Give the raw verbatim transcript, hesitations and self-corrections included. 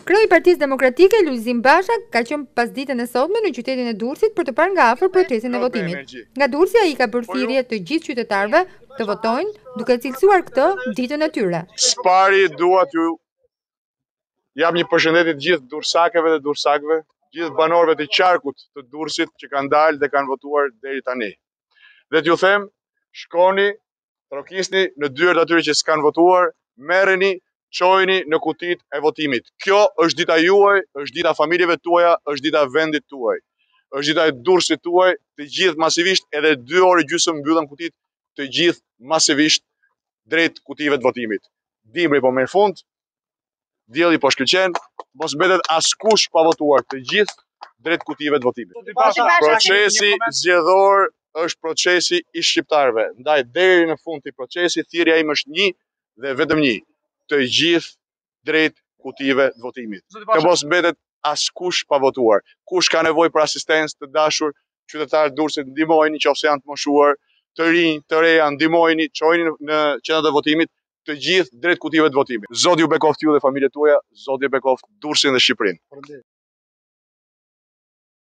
Kreu i Partisë Demokratike, Lulzim Basha, ka qenë pas ditën e sotme në qytetin e Durrësit për të parë nga afër procesin e votimit. Nga Durrësi ai ka bërë thirrje të gjithë qytetarëve të votojnë, duke cilësuar këtë ditën e tyre. Spari dua t'ju jap një përshëndetje të gjithë durrsakeve dhe durrsakëve, gjithë banorëve të qarkut të Durrësit që kanë dalë dhe kanë votuar deri tani. Dhe t'ju them, shkoni, trokisni në dyert atyre që s'kanë votuar, merreni, çojini në kutit e votimit. Kjo është dita juaj, është dita familjeve tuaja, është dita vendit tuaj. Është dita e Durrësit tuaj, të gjithë masivisht, edhe dy orë gjysmë mbyllen kutit, të gjithë masivisht drejt kutive të votimit. Dimri po merr fund, dielli po shkëlqen, mos mbetet askush pa votuar, të gjithë drejt kutive të votimit. Procesi zgjedhor është procesi i shqiptarëve. Ndaj deri në fund të procesi, thirrja ime është një dhe vetëm një, të gjithë drejt kutive të votimit. Të mos mbetet askush pa votuar. Kush ka nevojë për asistencë, të dashur, qytetarët e Durrësit, ndihmojini nëse janë të moshuar, të rinj, të reja, ndihmojini, çojini në qendrat e votimit, të gjithë drejt kutive të votimit. Zoti ju bekoft ju dhe familjet tuaja, Zoti ju bekoft Durrësin dhe Shqipërinë.